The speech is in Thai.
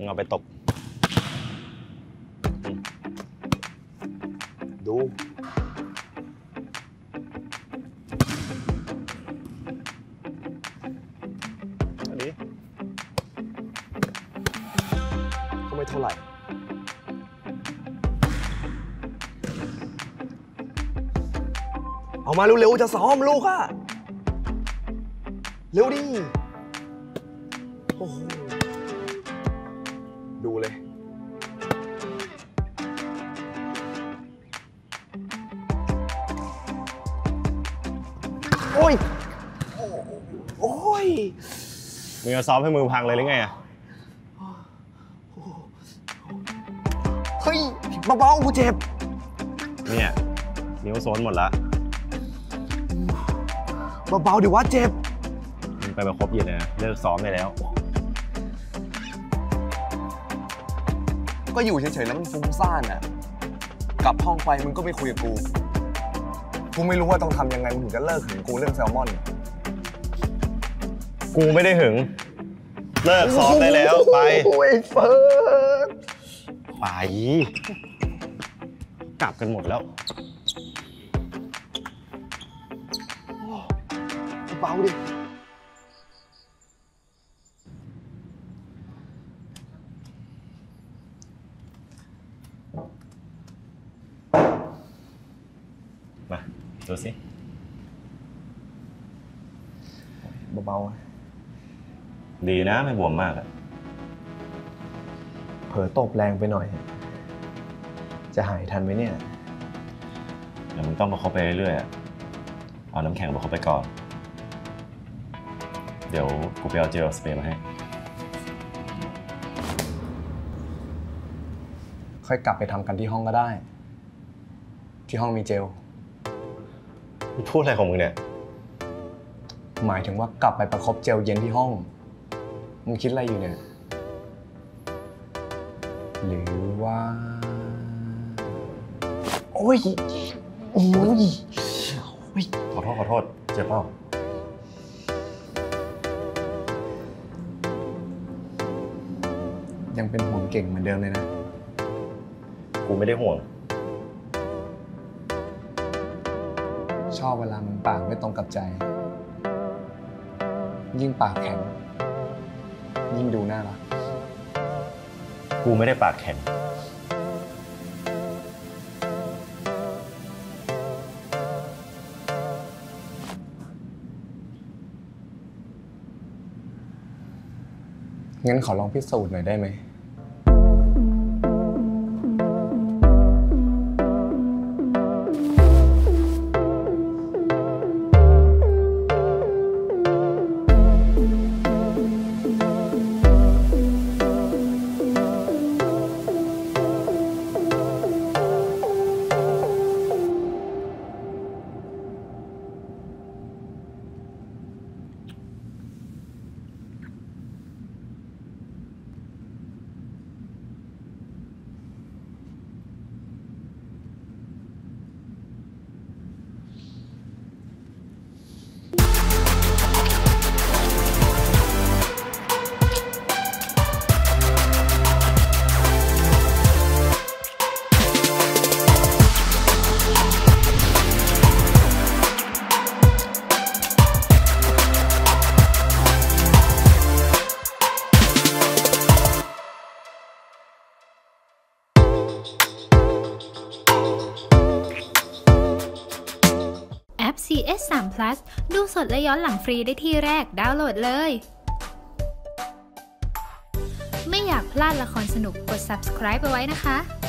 มึงเอาไปตบดูอันนี้ก็ไม่เท่าไหร่เอามาเร็วๆจะซ้อมลูกอะเร็วดิโอ้โหดูเลยโอ้ยโอ้ยมึงจะซ้อมให้มือพังเลยหรือไงอะเฮ้ยเบาๆกูเจ็บเนี่ยนิ้วโซนหมดละเบาๆดิว่าเจ็บมึงไปประคบเย็นเลยนะเลิกซ้อมได้แล้วก็อยู่เฉยๆแล้วมันฟุ้งซ่านอ่ะกลับห้องไปมึงก็ไม่คุยกับกูไม่รู้ว่าต้องทำยังไงมึงถึงจะเลิกหึงกูเรื่องแซลมอนกูไม่ได้หึงเลิกซ้อมได้แล้วไปโอ้ยเฟิร์สไปกลับกันหมดแล้วเบาดิมาดูสิเบาๆดีนะไม่บวมมากอะเผลอตบแรงไปหน่อยจะหายทันไหมเนี่ยเดี๋ยวมึงต้องประคบไปเรื่อยๆเอาน้ำแข็งประคบไปก่อนเดี๋ยวกูไปเอาเจลสเปรย์มาให้ค่อยกลับไปทำกันที่ห้องก็ได้ที่ห้องมีเจลมึงพูดอะไรของมึงเนี่ยหมายถึงว่ากลับไปประคบเจลเย็นที่ห้องมึงคิดอะไรอยู่เนี่ยหรือว่าโอ้ยโอ้ยขอโทษเจ็บเปล่ายังเป็นห่วงเก่งเหมือนเดิมเลยนะกูไม่ได้ห่วงชอบเวลามันปากไม่ตรงกับใจยิ่งปากแข็งยิ่งดูน่ารักกูไม่ได้ปากแข็งงั้นขอลองพิสูจน์หน่อยได้ไหมแอป CS3 Plus ดูสดและย้อนหลังฟรีได้ที่แรกดาวน์โหลดเลย ไม่อยากพลาดละครสนุกกด subscribe ไปไว้นะคะ